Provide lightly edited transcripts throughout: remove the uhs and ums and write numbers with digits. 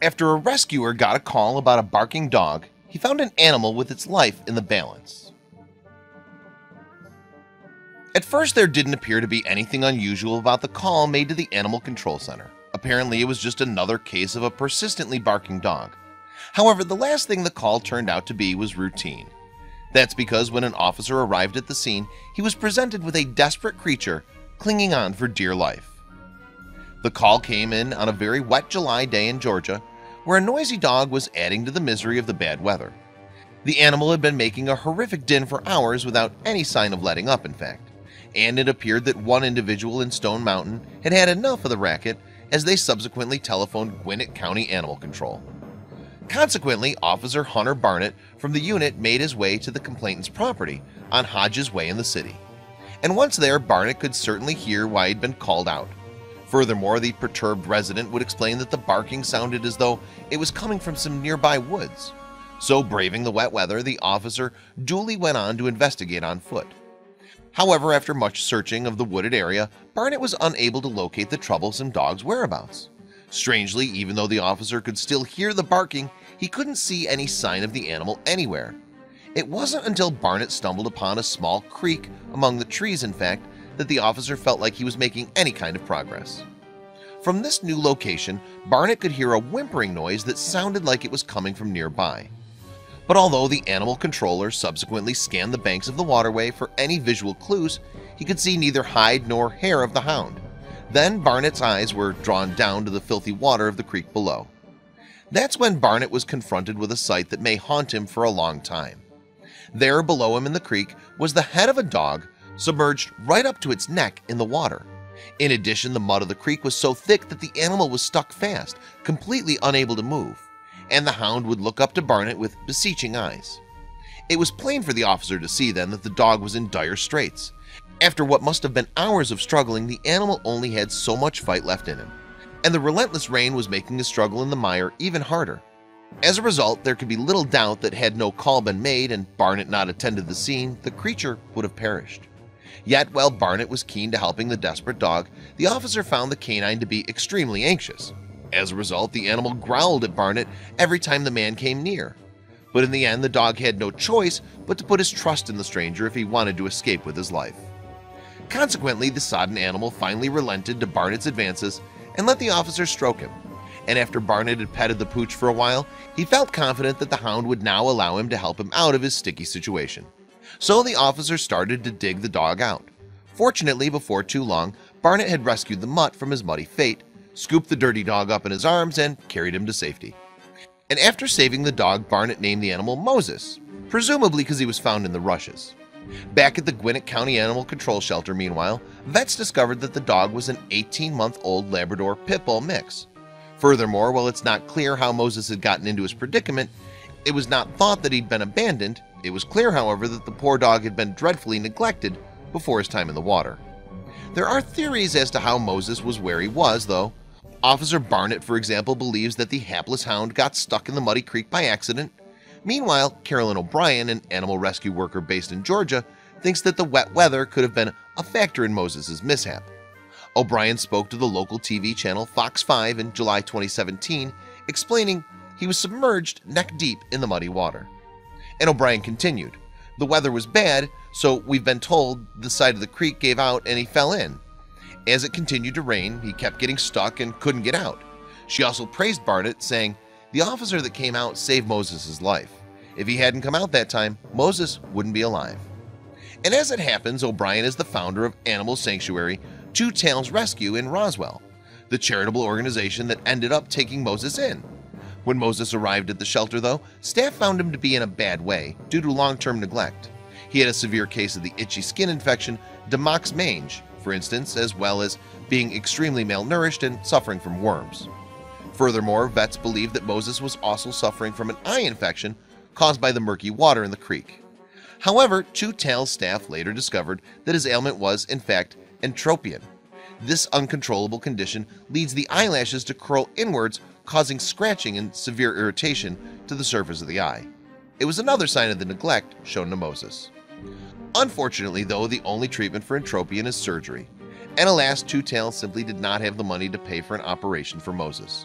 After a rescuer got a call about a barking dog, he found an animal with its life in the balance. At first, there didn't appear to be anything unusual about the call made to the Animal Control Center. Apparently, it was just another case of a persistently barking dog. However, the last thing the call turned out to be was routine. That's because when an officer arrived at the scene, he was presented with a desperate creature clinging on for dear life. The call came in on a very wet July day in Georgia, where a noisy dog was adding to the misery of the bad weather. The animal had been making a horrific din for hours without any sign of letting up, in fact, and it appeared that one individual in Stone Mountain had had enough of the racket, as they subsequently telephoned Gwinnett County Animal Control. Consequently, Officer Hunter Barnett from the unit made his way to the complainant's property on Hodges Way in the city. And once there, Barnett could certainly hear why he'd been called out. Furthermore, the perturbed resident would explain that the barking sounded as though it was coming from some nearby woods. So, braving the wet weather, the officer duly went on to investigate on foot. However, after much searching of the wooded area, Barnett was unable to locate the troublesome dog's whereabouts. Strangely, even though the officer could still hear the barking, he couldn't see any sign of the animal anywhere. It wasn't until Barnett stumbled upon a small creek among the trees, in fact, that the officer felt like he was making any kind of progress. From this new location, Barnett could hear a whimpering noise that sounded like it was coming from nearby. But although the animal controller subsequently scanned the banks of the waterway for any visual clues, he could see neither hide nor hair of the hound. Then Barnett's eyes were drawn down to the filthy water of the creek below. That's when Barnett was confronted with a sight that may haunt him for a long time. There below him in the creek was the head of a dog submerged right up to its neck in the water. In addition, the mud of the creek was so thick that the animal was stuck fast, completely unable to move, and the hound would look up to Barnett with beseeching eyes. It was plain for the officer to see then that the dog was in dire straits. After what must have been hours of struggling, the animal only had so much fight left in him, and the relentless rain was making his struggle in the mire even harder. As a result, there could be little doubt that had no call been made and Barnett not attended the scene, the creature would have perished. Yet, while Barnett was keen to helping the desperate dog, the officer found the canine to be extremely anxious. As a result, the animal growled at Barnett every time the man came near. But in the end, the dog had no choice but to put his trust in the stranger if he wanted to escape with his life. Consequently, the sodden animal finally relented to Barnett's advances and let the officer stroke him. And after Barnett had petted the pooch for a while, he felt confident that the hound would now allow him to help him out of his sticky situation. So the officer started to dig the dog out. Fortunately, before too long, Barnett had rescued the mutt from his muddy fate, scooped the dirty dog up in his arms, and carried him to safety. And after saving the dog, Barnett named the animal Moses, presumably because he was found in the rushes. Back at the Gwinnett County Animal Control Shelter, meanwhile, vets discovered that the dog was an 18-month-old Labrador Pit Bull mix. Furthermore, while it's not clear how Moses had gotten into his predicament, it was not thought that he'd been abandoned. It was clear, however, that the poor dog had been dreadfully neglected before his time in the water. There are theories as to how Moses was where he was, though. Officer Barnett, for example, believes that the hapless hound got stuck in the muddy creek by accident. Meanwhile, Carolyn O'Brien, an animal rescue worker based in Georgia, thinks that the wet weather could have been a factor in Moses's mishap. O'Brien spoke to the local TV channel Fox 5 in July 2017, explaining he was submerged neck-deep in the muddy water. And O'Brien continued, "The weather was bad, so we've been told the side of the creek gave out and he fell in. As it continued to rain, he kept getting stuck and couldn't get out." She also praised Barnett, saying, "The officer that came out saved Moses' life. If he hadn't come out that time, Moses wouldn't be alive." And as it happens, O'Brien is the founder of Animal Sanctuary Two Tails Rescue in Roswell, the charitable organization that ended up taking Moses in. When Moses arrived at the shelter, though, staff found him to be in a bad way due to long-term neglect. He had a severe case of the itchy skin infection, Demox mange, for instance, as well as being extremely malnourished and suffering from worms. Furthermore, vets believe that Moses was also suffering from an eye infection caused by the murky water in the creek. However, Two Tails staff later discovered that his ailment was, in fact, entropion. This uncontrollable condition leads the eyelashes to curl inwards, causing scratching and severe irritation to the surface of the eye. It was another sign of the neglect shown to Moses. Unfortunately, though, the only treatment for entropion is surgery, and alas, Two Tails simply did not have the money to pay for an operation for Moses.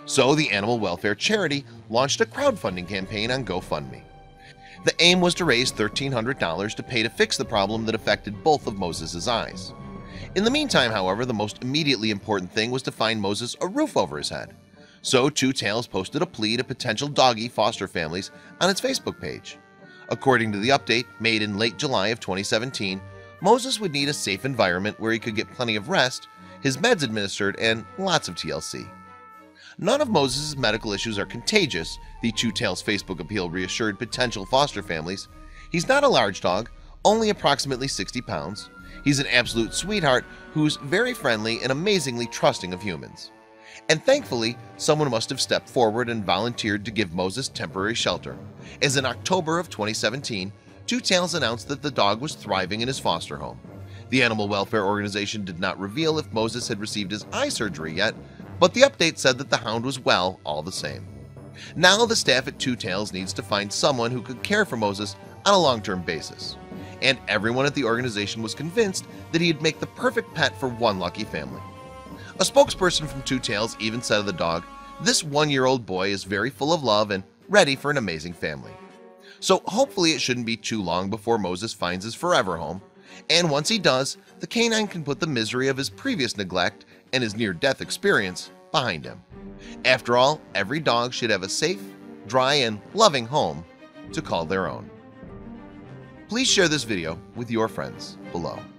So the animal welfare charity launched a crowdfunding campaign on GoFundMe. The aim was to raise $1,300 to pay to fix the problem that affected both of Moses's eyes. In the meantime, however, the most immediately important thing was to find Moses a roof over his head. So Two Tails posted a plea to potential doggy foster families on its Facebook page. According to the update made in late July of 2017, Moses would need a safe environment where he could get plenty of rest, his meds administered, and lots of TLC. None of Moses's medical issues are contagious, the Two Tails Facebook appeal reassured potential foster families. He's not a large dog, only approximately 60 pounds. He's an absolute sweetheart who's very friendly and amazingly trusting of humans. And thankfully, someone must have stepped forward and volunteered to give Moses temporary shelter, as in October of 2017, Two Tails announced that the dog was thriving in his foster home. The animal welfare organization did not reveal if Moses had received his eye surgery yet, but the update said that the hound was well all the same. Now the staff at Two Tails needs to find someone who could care for Moses on a long-term basis. And everyone at the organization was convinced that he'd make the perfect pet for one lucky family. A spokesperson from Two Tails even said of the dog, "This one-year-old boy is very full of love and ready for an amazing family." So hopefully it shouldn't be too long before Moses finds his forever home, and once he does, the canine can put the misery of his previous neglect and his near-death experience behind him. After all, every dog should have a safe, dry, and loving home to call their own. Please share this video with your friends below.